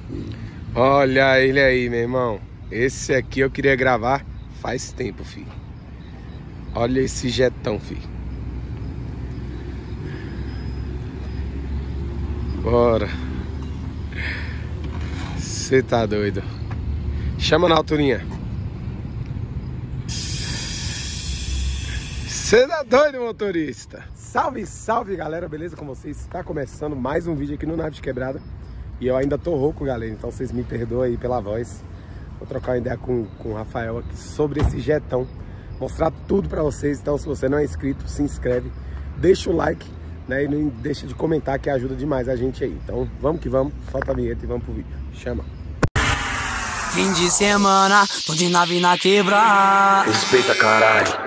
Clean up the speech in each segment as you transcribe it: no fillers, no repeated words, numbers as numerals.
Olha ele aí, meu irmão. Esse aqui eu queria gravar faz tempo, filho. Olha esse jetão, filho. Bora. Você tá doido. Chama na alturinha. Você tá doido, motorista? Salve, salve, galera. Beleza com vocês? Está começando mais um vídeo aqui no Nave de Quebrada. E eu ainda tô rouco, galera. Então vocês me perdoam aí pela voz. Vou trocar uma ideia com o Rafael aqui sobre esse jetão. Mostrar tudo pra vocês. Então se você não é inscrito, se inscreve. Deixa o like, né? E não deixa de comentar, que ajuda demais a gente aí. Então vamos que vamos. Solta a vinheta e vamos pro vídeo. Chama. Fim de semana, tô de nave na quebrada. Respeita, caralho.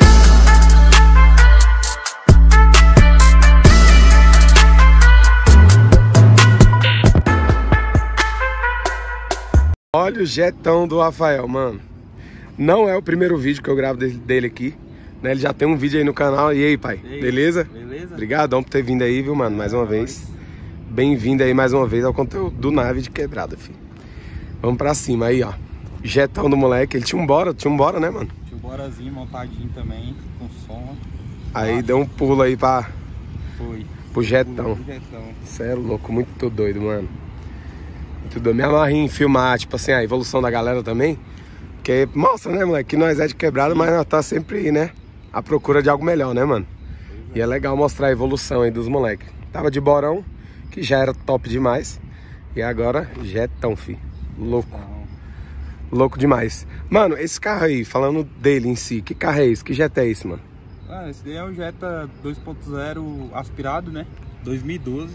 Olha o jetão do Rafael, mano. Não é o primeiro vídeo que eu gravo dele aqui, né? Ele já tem um vídeo aí no canal. E aí, pai? Ei, beleza? Beleza? Obrigadão por ter vindo aí, viu, mano? Mais uma vez. Bem-vindo aí mais uma vez ao conteúdo do Nave de Quebrada, filho. Vamos pra cima aí, ó. Jetão do moleque. Ele tinha um bora, né, mano? Tinha um borazinho montadinho também, com som. Aí deu um pulo aí pro jetão. Cê é louco, muito doido, mano. Tudo. Me amarrei em filmar, tipo assim, a evolução da galera também. Porque mostra, né, moleque, que nós é de quebrada, mas nós tá sempre aí, né? À procura de algo melhor, né, mano? E é legal mostrar a evolução aí dos moleques. Tava de borão, que já era top demais. E agora, jetão, fi. Louco. Louco demais. Mano, esse carro aí, falando dele em si, que carro é esse? Que Jetta é esse, mano? Ah, esse daí é um Jetta 2.0 aspirado, né? 2012.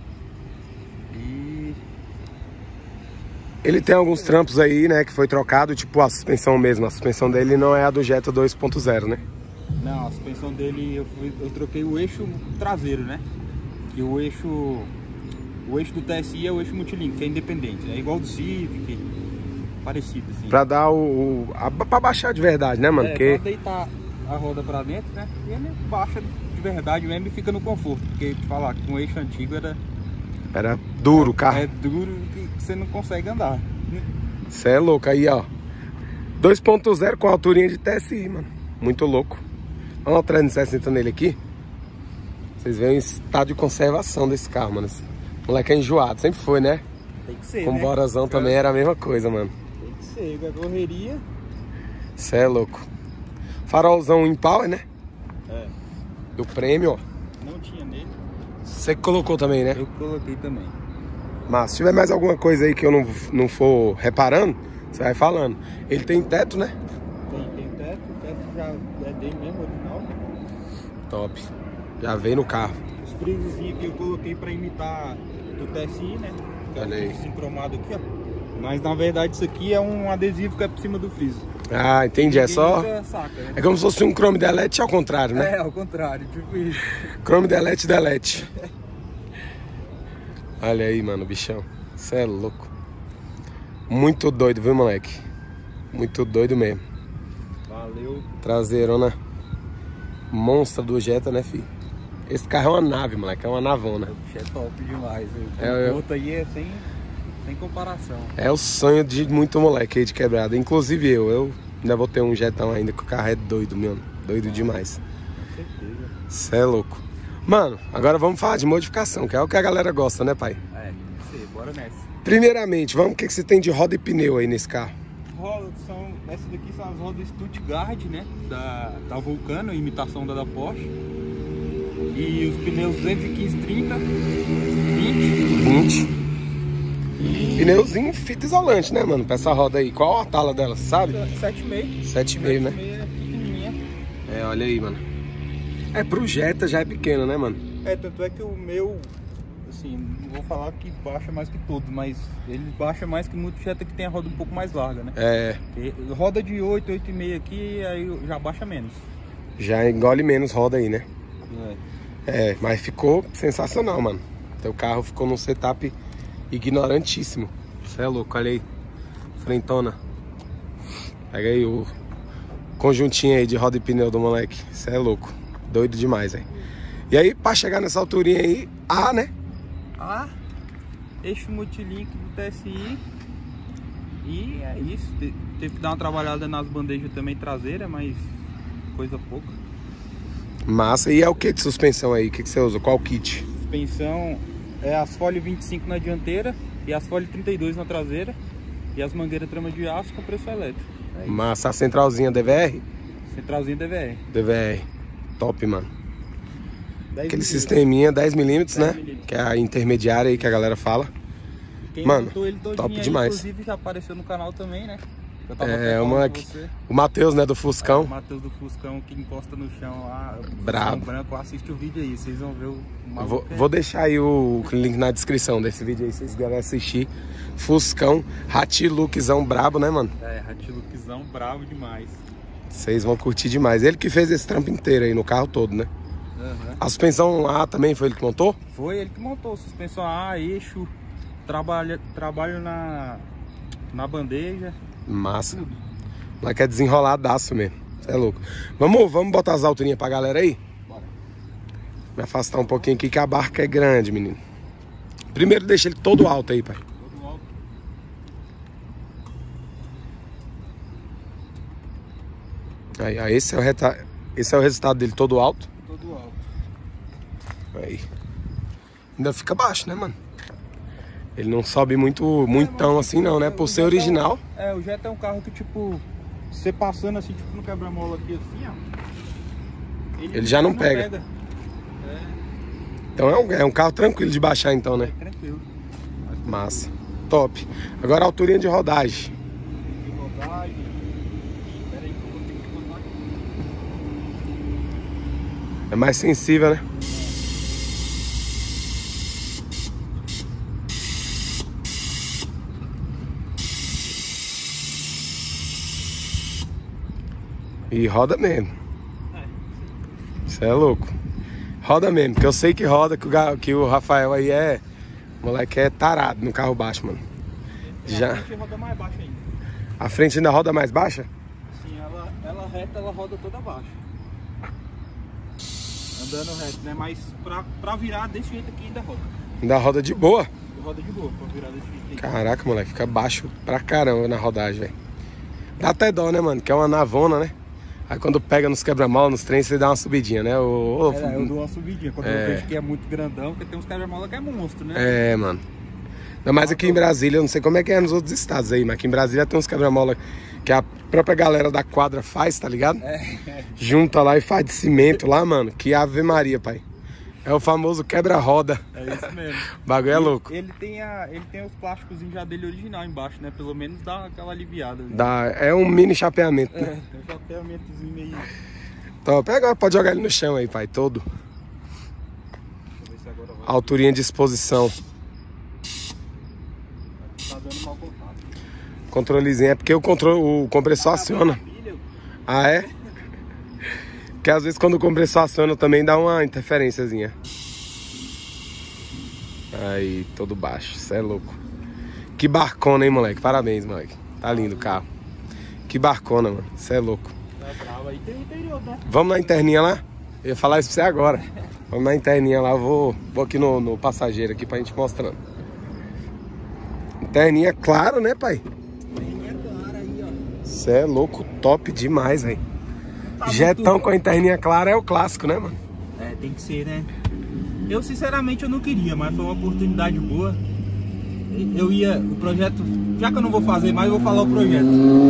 Ele tem alguns trampos aí, né, que foi trocado, tipo a suspensão mesmo. A suspensão dele não é a do Jetta 2.0, né? Não, a suspensão dele, eu troquei o eixo traseiro, né? E o eixo do TSI é o eixo multilink, que é independente. É igual do Civic, parecido assim. Pra dar pra baixar de verdade, né, mano? Pra deitar a roda pra dentro, né? E ele baixa de verdade mesmo e fica no conforto. Porque, te falar, com o eixo antigo era duro o carro. É duro que você não consegue andar. Você é louco aí, ó. 2.0 com alturinha de TSI, mano. Muito louco. Olha o 360 nele aqui. Vocês veem o estado de conservação desse carro, mano. Esse moleque é enjoado, sempre foi, né? Tem que ser, com né? borazão também era a mesma coisa, mano. Tem que ser, a correria. Você é louco. Farolzão em power, né? É. Do prêmio, ó. Não tinha nele. Você que colocou também, né? Eu coloquei também. Mas se tiver mais alguma coisa aí que eu não for reparando, você vai falando. Ele tem teto, né? Tem teto. O teto já é dele mesmo, original. Top. Já veio no carro. Os frisozinhos que eu coloquei pra imitar do TSI, né? Olha aí. Assim cromado aqui, ó. Mas na verdade isso aqui é um adesivo que é por cima do friso. Ah, entendi. É só... saca, né? É como se fosse um Chrome Delete ao contrário, né? É, ao contrário, tipo isso. Chrome Delete. Olha aí, mano, bichão. Você é louco. Muito doido, viu, moleque? Muito doido mesmo. Valeu. Traseirona monstra do Jetta, né, filho? Esse carro é uma nave, moleque. É uma navona. É top demais. O conforto aí é sem comparação. É o sonho de muito moleque aí de quebrada. Inclusive eu ainda vou ter um Jettão ainda, que o carro é doido mesmo. Doido demais. Com certeza. Você é louco. Mano, agora vamos falar de modificação, que é o que a galera gosta, né, pai? É, tem que ser. Bora nessa. Primeiramente, o que você tem de roda e pneu aí nesse carro? Essas daqui são as rodas Stuttgart, né? Da Vulcano, imitação da Porsche. E os pneus 215/30, 20. Pneuzinho fita isolante, né, mano? Pra essa roda aí. Qual a tala dela, sabe? 7,5. 7,5, né? É pequenininha. É, olha aí, mano. É, pro Jetta já é pequeno, né, mano? É, tanto é que o meu, assim, não vou falar que baixa mais que todos, mas ele baixa mais que muito Jetta que tem a roda um pouco mais larga, né? É. Roda de 8, 8,5 aqui, aí já baixa menos. Já engole menos roda aí, né? É. Mas ficou sensacional, mano. Teu carro ficou num setup ignorantíssimo. Você é louco, olha aí. Frentona. Pega aí o conjuntinho aí de roda e pneu do moleque. Você é louco. Doido demais, velho. E aí, pra chegar nessa alturinha aí, né? eixo multilink do TSI. E é isso. Teve que dar uma trabalhada nas bandejas também traseiras, mas coisa pouca. Massa. E é o que de suspensão aí? O que você usa? Qual kit? Suspensão é asfalto 25 na dianteira e asfalto 32 na traseira. E as mangueiras trama de aço com pressão elétrica. Massa. A centralzinha DVR? Centralzinha DVR. DVR. Top, mano. Aquele sisteminha 10mm, né? Que é a intermediária aí que a galera fala. Quem mano, montou ele todinho top aí, demais. Inclusive já apareceu no canal também, né? O Matheus, né, do Fuscão. O Matheus do Fuscão que encosta no chão lá. Brabo. Branco, assiste o vídeo aí, vocês vão ver o Vou deixar aí o link na descrição desse vídeo aí, se vocês quiserem assistir. Fuscão, Hatilukzão brabo, né, mano? É, Hatilukzão brabo demais. Vocês vão curtir demais. Ele que fez esse trampo inteiro aí no carro todo, né? Uhum. A suspensão A também foi ele que montou? Foi ele que montou, suspensão A, eixo, trabalho na bandeja. Massa. Lá que é desenroladaço mesmo. Você é louco. Vamos botar as alturinhas pra galera aí? Bora. Me afastar um pouquinho aqui que a barca é grande, menino. Primeiro deixa ele todo alto aí, pai. Todo alto. Aí, esse é o resultado dele todo alto. Todo alto. Aí. Ainda fica baixo, né, mano? Ele não sobe muitão assim não, né? Por ser original. O Jetta é um carro que, tipo, você passando assim, tipo, no quebra-mola aqui assim, ó. Ele já não pega. Então é um carro tranquilo de baixar então, né? Tranquilo. Massa. Top. Agora a alturinha de rodagem. Pera aí que eu vou ter que botar aqui. É mais sensível, né? E roda mesmo. Você é louco. Roda mesmo, porque eu sei que roda, que o Rafael aí moleque é tarado no carro baixo, mano. Já. A frente roda mais baixa ainda. A frente ainda roda mais baixa? Sim, ela reta, ela roda toda baixa. Andando reto, né? Mas pra virar desse jeito aqui ainda roda. Ainda roda de boa? Roda de boa, pra virar desse jeito aqui. Caraca, moleque, fica baixo pra caramba na rodagem, velho. Dá até dó, né, mano? Que é uma navona, né? Aí quando pega nos quebra-mola, nos trens, você dá uma subidinha, né? Eu dou uma subidinha. Quando eu vejo que é muito grandão, porque tem uns quebra-mola que é monstro, né? É, mano. Ainda mais aqui em Brasília, eu não sei como é que é nos outros estados aí, mas aqui em Brasília tem uns quebra-mola que a própria galera da quadra faz, tá ligado? Junta lá e faz de cimento lá, mano. Que Ave Maria, pai. É o famoso quebra-roda. É isso mesmo. O bagulho é louco. Ele tem os plásticos já dele original embaixo, né? Pelo menos dá aquela aliviada. É um mini chapeamento, né? É um chapeamentozinho meio... Então, pega, pode jogar ele no chão aí, pai, todo. Deixa eu ver se agora vai. Alturinha de exposição. Tá dando mau contato. Controlezinho, é porque o compressor aciona. Ah, é? Porque às vezes quando o compressor aciona também dá uma interferênciazinha. Aí, todo baixo, cê é louco. Que barcona, hein, moleque? Parabéns, moleque. Tá lindo o carro. Que barcona, mano. Cê é louco. É bravo, aí tem interior, né? Vamos na interninha lá? Eu ia falar isso pra você agora. Vamos na interninha lá, vou aqui no passageiro aqui pra gente mostrando. Interninha claro, né, pai? Interninha clara aí, ó. Cê é louco, top demais, velho. Tá Jetão com a interninha clara é o clássico, né, mano? É, tem que ser, né? Eu, sinceramente, eu não queria, mas foi uma oportunidade boa. O projeto, já que eu não vou fazer mais, eu vou falar o projeto.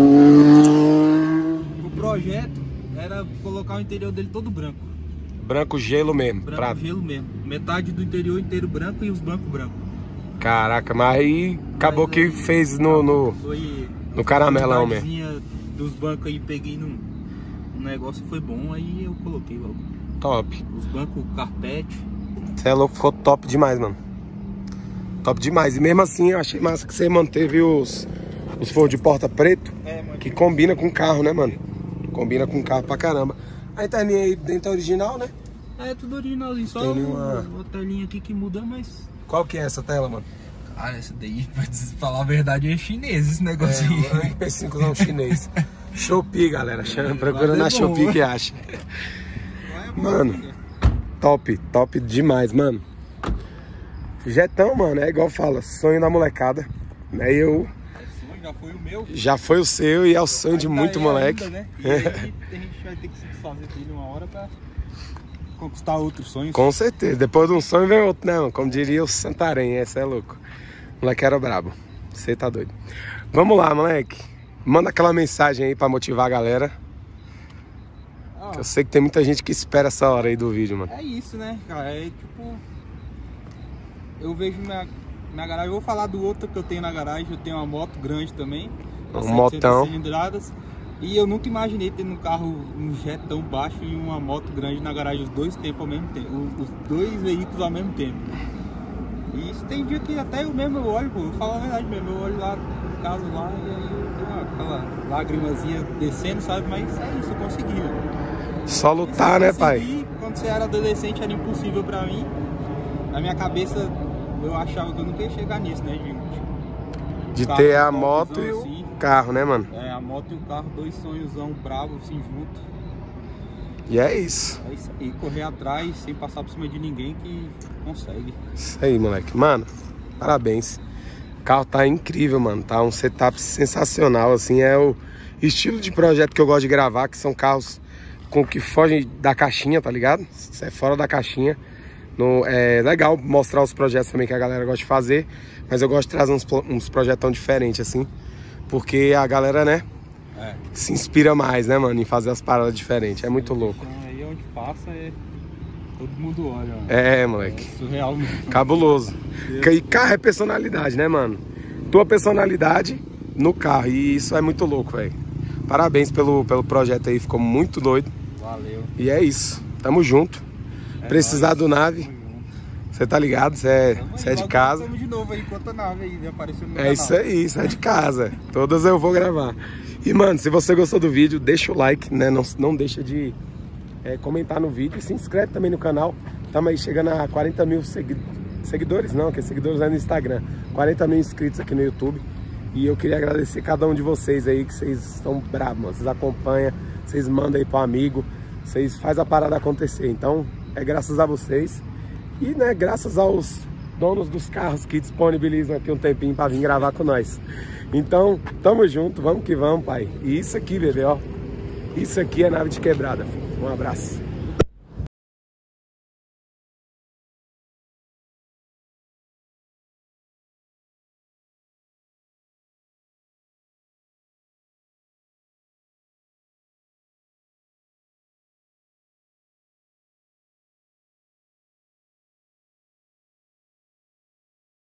O projeto era colocar o interior dele todo branco. Branco gelo mesmo, Branco prato. gelo mesmo. Metade do interior inteiro branco e os bancos brancos. Caraca, mas aí acabou que fez no caramelão mesmo. Dos bancos aí, peguei num negócio, foi bom, aí eu coloquei logo. Top. Os bancos, carpete. Você é louco, ficou top demais, mano. Top demais. E mesmo assim, eu achei massa que você manteve os forros de porta preto, que combina com o carro, né, mano? Combina com o carro pra caramba. A interninha aí dentro é original, né? É, tudo originalzinho, só uma telinha aqui que muda, mas... Qual que é essa tela, mano? Cara, essa daí, pra falar a verdade, é chinês esse negocinho. É, o RP5 não chinês. Shopee, galera. Procura na Shopee que acha. Mano, top demais, mano. Jetão, mano, é igual fala, sonho da molecada. Né? Já foi o meu. Já foi o seu e é o sonho de muito moleque. Ainda, né? E aí, a gente vai ter que se desfazer dele uma hora pra conquistar outros sonhos. Com certeza. Depois de um sonho vem outro. Não, como diria o Santarém, esse é louco. O moleque era brabo. Você tá doido. Vamos lá, moleque. Manda aquela mensagem aí pra motivar a galera. Que eu sei que tem muita gente que espera essa hora aí do vídeo, mano. É isso, né, cara? É tipo... Eu vejo na garagem, eu vou falar do outro que eu tenho na garagem. Eu tenho uma moto grande também, um motão cilindradas, e eu nunca imaginei ter um carro, um jet tão baixo e uma moto grande na garagem, os dois tempos ao mesmo tempo, os dois veículos ao mesmo tempo. E isso tem dia que até eu mesmo olho, pô, eu falo a verdade mesmo, eu olho lá no caso lá e aí eu tenho aquela lágrimazinha descendo, sabe? Mas é isso, eu consegui, né? Só lutar, né, pai? Quando você era adolescente era impossível pra mim. Na minha cabeça eu achava que eu nunca ia chegar nisso, né? De ter a moto e o carro, né, mano? É, a moto e o carro, dois sonhosão bravos assim junto. E é isso. É isso aí, correr atrás sem passar por cima de ninguém que consegue. Isso aí, moleque. Mano, parabéns. O carro tá incrível, mano. Tá um setup sensacional, assim. É o estilo de projeto que eu gosto de gravar, que são carros com que fogem da caixinha, tá ligado? Isso é fora da caixinha. É legal mostrar os projetos também que a galera gosta de fazer, mas eu gosto de trazer uns projetão diferentes, assim, porque a galera, né, se inspira mais, né, mano, em fazer as paradas diferentes. É muito louco. Aí onde passa, todo mundo olha, mano. É, moleque. É surreal mesmo. Cabuloso. E carro é personalidade, né, mano? Tua personalidade no carro, e isso é muito louco, velho. Parabéns pelo projeto aí, ficou muito doido. Valeu. E é isso, tamo junto. Precisar do nave, você tá ligado? Você é de casa. De novo aí, enquanto a nave aí apareceu no canal. Isso aí, isso é de casa. Todas eu vou gravar. E, mano, se você gostou do vídeo, deixa o like, né? Não deixa de comentar no vídeo. E se inscreve também no canal. Estamos aí chegando a 40 mil seguidores, não, que seguidores é no Instagram. 40 mil inscritos aqui no YouTube. E eu queria agradecer cada um de vocês aí, que vocês estão bravos, mano. Vocês acompanham, vocês mandam aí pro amigo, vocês fazem a parada acontecer. Então, é graças a vocês e, né, graças aos donos dos carros que disponibilizam aqui um tempinho para vir gravar com nós. Então, tamo junto, vamos que vamos, pai. E isso aqui, bebê, ó. Isso aqui é nave de quebrada. Um abraço.